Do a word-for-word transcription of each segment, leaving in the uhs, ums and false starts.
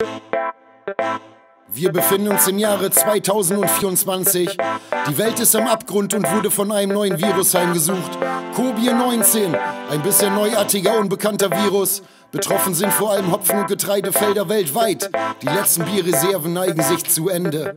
Wir befinden uns im Jahre zweitausendvierundzwanzig. Die Welt ist am Abgrund und wurde von einem neuen Virus heimgesucht. Covid neunzehn, ein bisschen neuartiger, unbekannter Virus. Betroffen sind vor allem Hopfen- und Getreidefelder weltweit. Die letzten Bierreserven neigen sich zu Ende.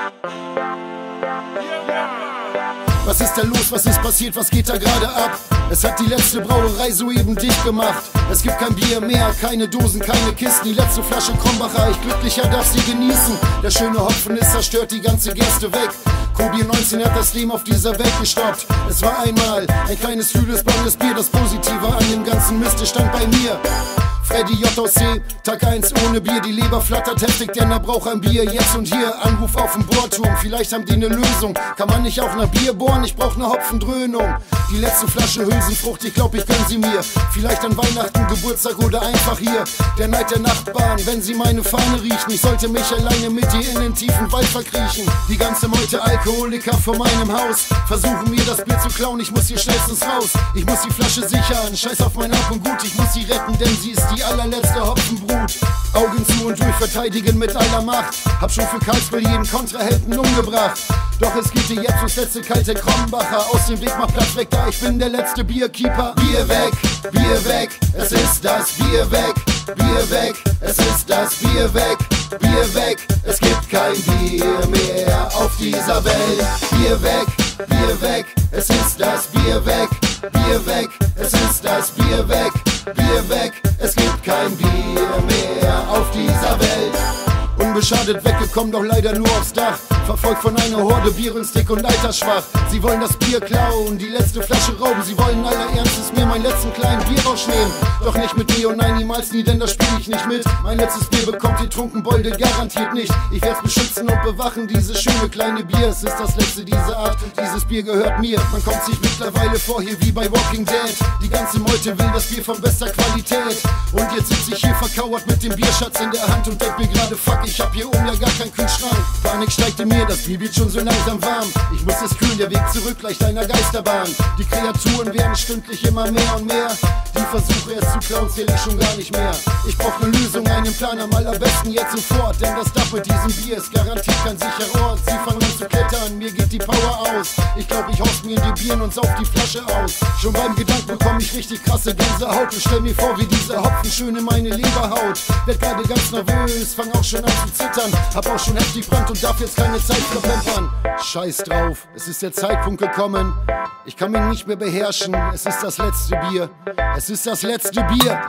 Was ist da los? Was ist passiert? Was geht da gerade ab? Es hat die letzte Brauerei soeben dicht gemacht. Es gibt kein Bier mehr, keine Dosen, keine Kisten. Die letzte Flasche Krombacher, ich glücklicher darf sie genießen. Der schöne Hopfen ist zerstört, die ganze Gerste weg. Covid neunzehn hat das Leben auf dieser Welt gestoppt. Es war einmal ein kleines, kühles, blondes Bier. Das Positive an dem ganzen Mist stand bei mir. Freddy J aus C, Tag eins ohne Bier, die Leber flattert heftig, denn er braucht ein Bier. Jetzt und hier, Anruf auf dem Bohrturm, vielleicht haben die ne Lösung. Kann man nicht auch nach Bier bohren? Ich brauch ne Hopfendröhnung. Die letzte Flasche Hülsenfrucht, ich glaub, ich gönn sie mir. Vielleicht an Weihnachten, Geburtstag oder einfach hier. Der Neid der Nachbarn, wenn sie meine Fahne riechen. Ich sollte mich alleine mit ihr in den tiefen Wald verkriechen. Die ganze Meute Alkoholiker vor meinem Haus versuchen mir das Bier zu klauen, ich muss hier schnellstens raus. Ich muss die Flasche sichern, scheiß auf mein Hab und Gut. Ich muss sie retten, denn sie ist die allerletzte Hopfenbrut. Augen zu und durch, verteidigen mit aller Macht. Hab schon für Karlsruhe jeden Kontrahelden umgebracht. Doch es geht dir jetzt ums letzte kalte Krombacher. Aus dem Weg, mach Platz weg, da ich bin der letzte Bierkeeper. Bier weg, Bier weg, es ist das Bier weg. Bier weg, es ist das Bier weg. Bier weg, es gibt kein Bier mehr auf dieser Welt. Bier weg, Bier weg, es ist das Bier weg. Bier weg, es ist das Bier weg. Bier weg, es gibt kein Bier mehr auf dieser Welt. Unbeschadet weggekommen, doch leider nur aufs Dach. Verfolgt von einer Horde, bierensdick und altersschwach. Sie wollen das Bier klauen, die letzte Flasche rauben. Sie wollen aller Ernstes mir meinen letzten kleinen Bierrausch nehmen. Doch nicht mit mir und nein, niemals nie, denn da spiel ich nicht mit. Mein letztes Bier bekommt die Trunkenbolde garantiert nicht. Ich werd's beschützen und bewachen, dieses schöne kleine Bier. Es ist das letzte dieser Art und dieses Bier gehört mir. Man kommt sich mittlerweile vor hier wie bei Walking Dead. Die ganze Meute will das Bier von bester Qualität. Und jetzt sitz ich hier verkauert mit dem Bierschatz in der Hand und denk mir gerade, fuck, ich hab hier oben ja gar keinen Kühlschrank. Panik steigt in mir, das Bier wird schon so langsam warm. Ich muss es kühlen, der Weg zurück gleich einer Geisterbahn. Die Kreaturen werden stündlich immer mehr und mehr. Die Versuche es zu klauen zähle ich schon gar nicht mehr. Ich brauch ne Lösung, einen Plan, am allerbesten jetzt sofort. Denn das Dach mit diesem Bier ist garantiert kein sicherer Ort. Sie fangen an zu klettern, mir geht die Power aus. Ich glaub, ich haus mir in die Birnen und sauf die Flasche aus. Schon beim Gedanken bekomm ich richtig krasse Gänsehaut. Und stell mir vor, wie dieser Hopfen schön in meine Leber haut. Werd gerade ganz nervös, fang auch schon an zu zittern. Hab auch schon heftig Brand und darf jetzt keine Zeit verplempern. Scheiß drauf, es ist der Zeitpunkt gekommen. Ich kann mich nicht mehr beherrschen, es ist das letzte Bier. Es ist das letzte Bier.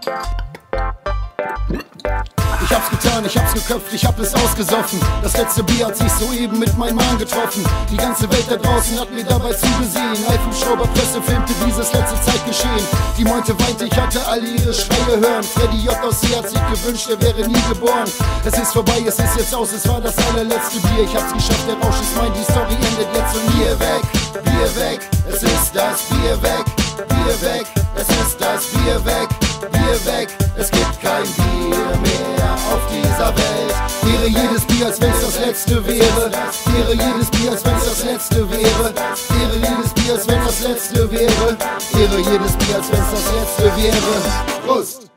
Ich hab's getan, ich hab's geköpft, ich hab es ausgesoffen. Das letzte Bier hat sich soeben mit meinem Magen getroffen. Die ganze Welt da draußen hat mir dabei zugesehen. Live-Hubschrauberpresse filmte dieses letzte Zeitgeschehen. Die Meute weinte, ich hatte alle ihre Schreie hören. Freddy J aus C hat sich gewünscht, er wäre nie geboren. Es ist vorbei, es ist jetzt aus, es war das allerletzte Bier. Ich hab's geschafft, der Rausch ist mein, die Story endet jetzt und Bier weg, Bier weg, es ist das Bier weg. Bier weg, es ist das Bier weg. Bier weg, es gibt kein Bier mehr auf dieser Welt. Ehre jedes Bier, als wenn's das letzte wäre. Ehre jedes Bier, als wenn's das letzte wäre. Ehre jedes Bier, als wenn das letzte wäre. Ehre jedes Bier, als wenn's das letzte wäre. Prost!